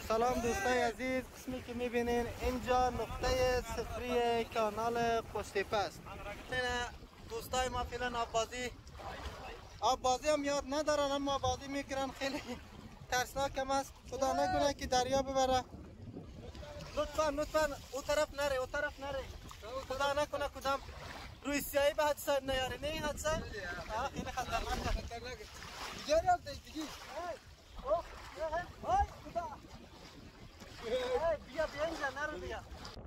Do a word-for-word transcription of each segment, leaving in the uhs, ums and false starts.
سلام دوستای عزیز، قسمی که میبینین اینجا نقطه صفری کانال قوشتیپه است. دوستای ما فعلا آب بازی آب بازی هم یاد ندارن، اما بازی میکنن. خیلی ترسناک هم است، خدا نکنه که دریا ببره. لطفا لطفا او طرف نره، او طرف نره، خدا نکنه کدام روی سیاهی به حدثه نیاره. نه این حدثه خیلی خطرناکه. دیگه یاد دیگه بیا بیا اینجا، نرو بیا.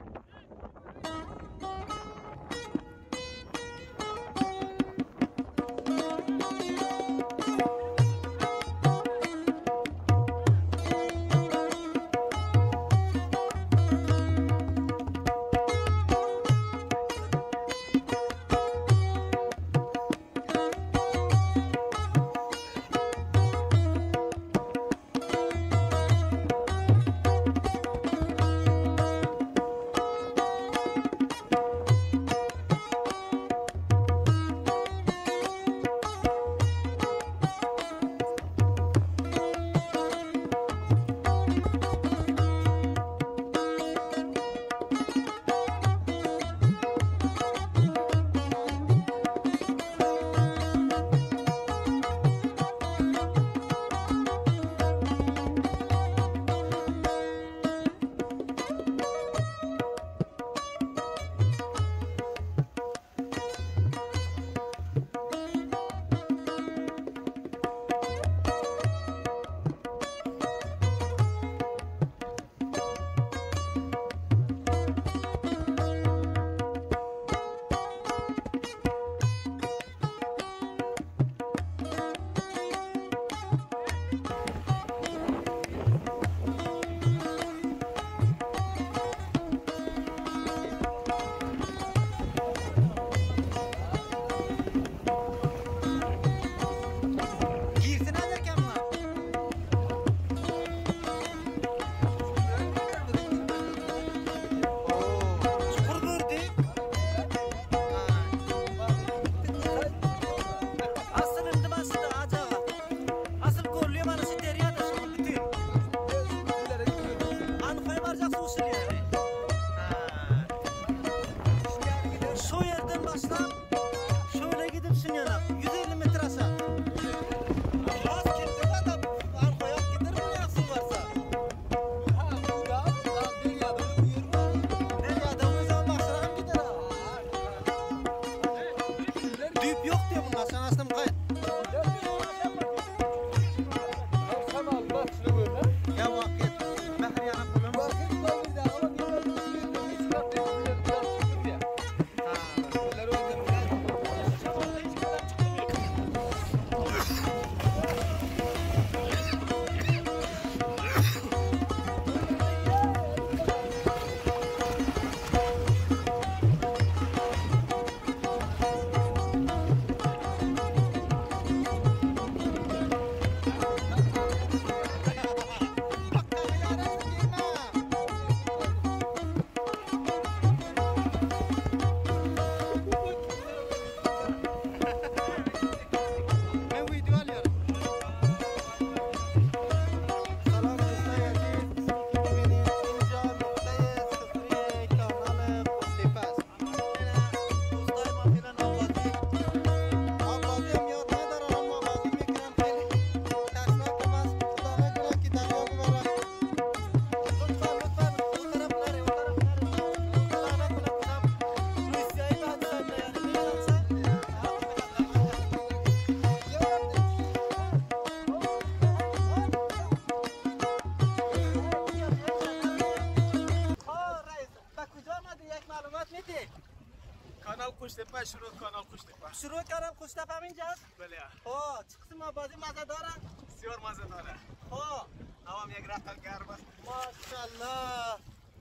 کانال قوشتیپه شروع کانال قوشتیپه شروع کانال قوشتیپه اینجاست؟ بله. خب چه قسم آبازی مزه داره؟ بسیار مزه داره. خب هوام یک رقم گرم است. ماشاءالله.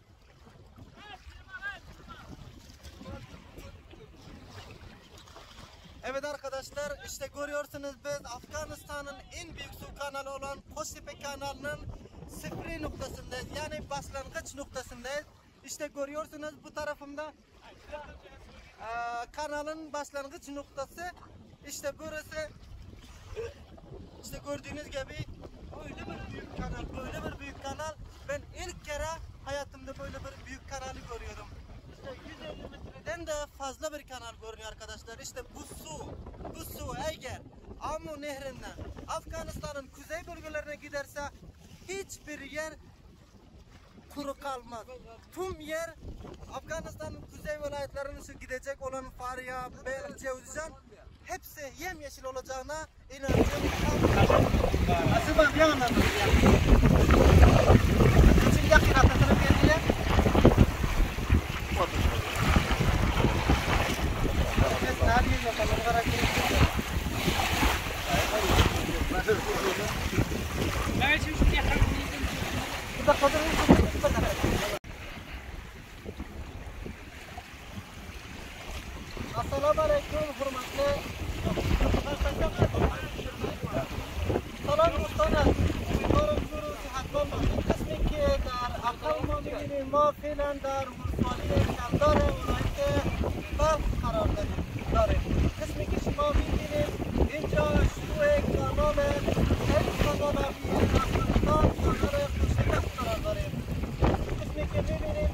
Evet arkadaşlar, işte görüyorsunuz biz Afganistan'ın en büyük su kanalı olan Qoshtepe kanalının sıfır noktasındayız. Yani başlangıç noktasındayız. İşte görüyorsunuz bu tarafımda e, kanalın başlangıç noktası. İşte burası, işte gördüğünüz gibi böyle bir büyük kanal, böyle bir büyük kanal. Ben işte bu su, bu su eğer Amu Nehri'nden Afganistan'ın kuzey bölgelerine giderse hiçbir yer kuru kalmaz. Tüm yer Afganistan'ın kuzey vilayetlerine şu gidecek olan Faryab, Belk, Cevizcan hepsi yemyeşil olacağına inancım. Nasıl bak ya anladın ya? İçinde kıraatını verdiler. Biz nerede yapalım? Olarak gerekiyor. Ben şimdi şu yakın. Bu da kadar bir kadar. Assalamu alaikum hurmatli. Salam do'stona. Umidorim sihatmand bاشید. قسمی که در عقل ما می‌بینیم ما فعلا در ولسوالی کلدار ولایت بلخ قرار داریم. داریم. قسمی که شما می‌بینید اینجا شروع کانال خیلی کانال آبی افغانستان کانال خوشگل قرار داریم. قسمی که می‌بینید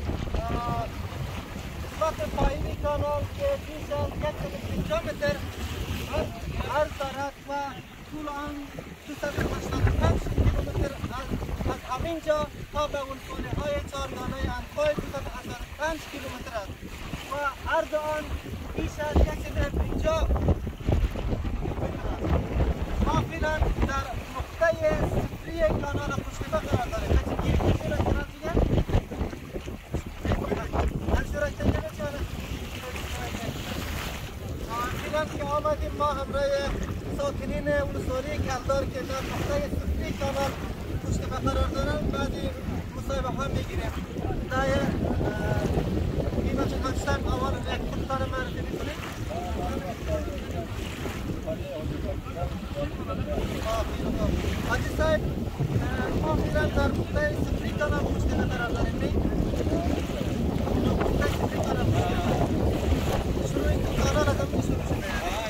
قسمت پایینی کانال که بیش از صد و پنجاه متر هر طرف و طول آن دویست و هشتاد و پنج کیلومتر از همینجا تا به ولسوالی های چهارگانه انفای دویست و هشتاد و پنج کیلومتر است و عرض آن بیش از صد و پنجاه متر است. ما فعلا در نقطه صفری کانال خوشتبه قرار داریم. که آمدیم ما همراه ساکنین ولسوالی کلدار که در نقطه صفری کانال خوشتبه قرار دارن بعدی مصاحبه ها میگیریم. دای قیمت هستم اول یک خودتان معرفی میکنید. حاجی صاحب ما فعلا در نقطه صفری کانال خوشتبه قرار داریم می؟ نقطه صفری کانال شروع این کانال از همون شروع شده.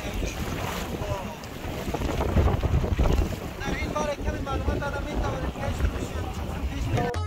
در این باره کمی معلومات دادم می توانید که شروع شد پیش بیارم.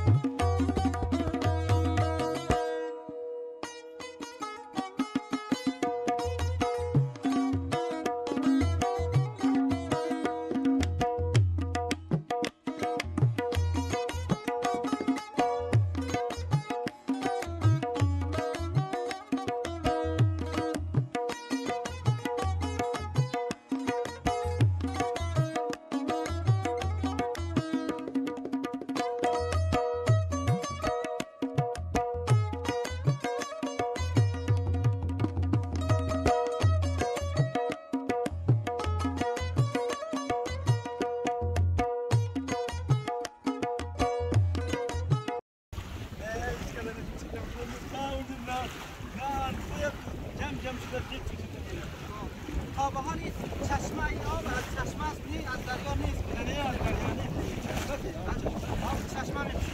آبها نیست، چشمه این آب از چشمه است نیست، از دریا نیست. نه از دریا نیست. آب چشمه نیست.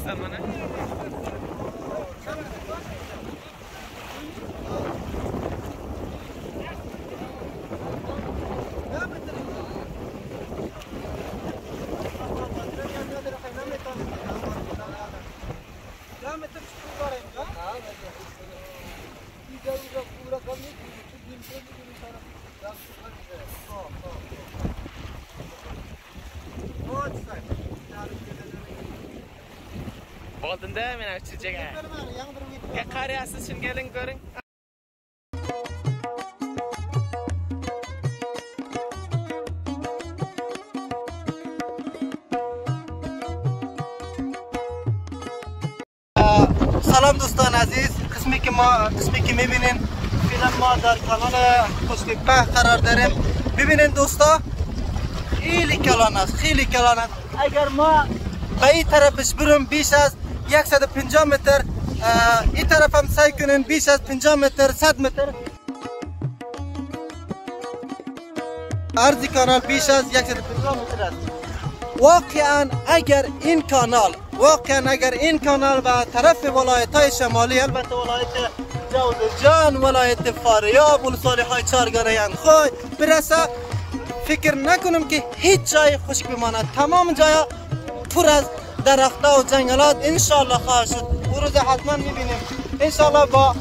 هستم من. Oldunda men çiçeğe. Ya qariyasiz şun gelin görün. سلام دوستان عزیز، قسمی که ما قسمی که میبینین فعلا ما در کانال پشت په قرار داریم. ببینین دوستا خیلی کلان است، خیلی کلان است. اگر ما به این طرفش بریم بیش از صد و پنجاه متر، این طرف هم سعی کنین بیش از پنجاه متر، صد متر. عرض کانال بیش از صد و پنجاه متر است. واقعا اگر این کانال واقعا اگر این کانال به طرف ولایت های شمالی، البته ولایت جوزجان، ولایت فاریاب، ولسوالی های چارگانه یانخوی برسه، فکر نکنم که هیچ جای خشک بماند. تمام جایا پر از درخت و جنگلات انشالله خواهد شد. او روز حتما میبینیم انشالله. با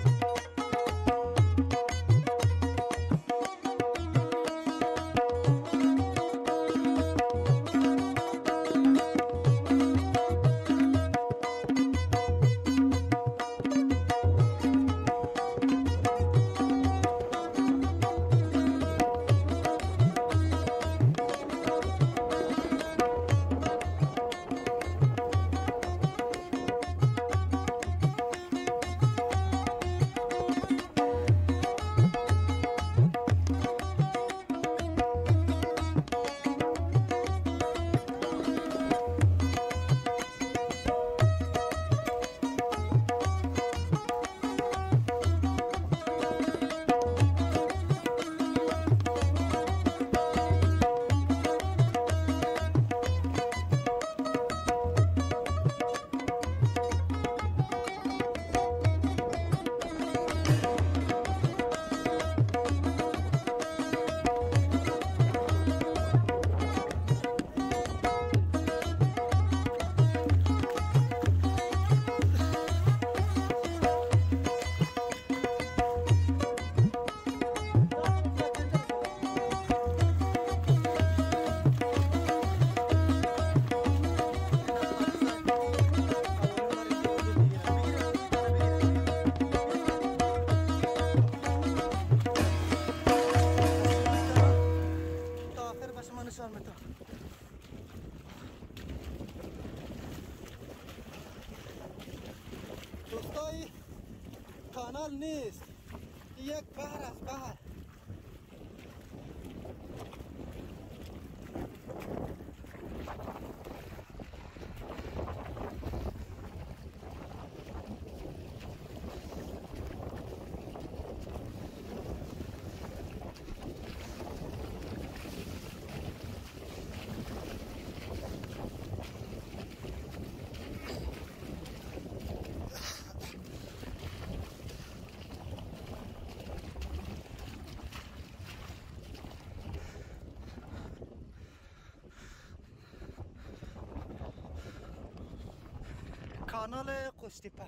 دوستای کانال نیست، یک بحر است، بحر. کانال قوشتیپه.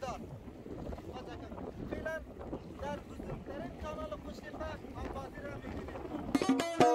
بسیار فعلا در بزرگترین کانال خوشتیپه آبازی را میبینید.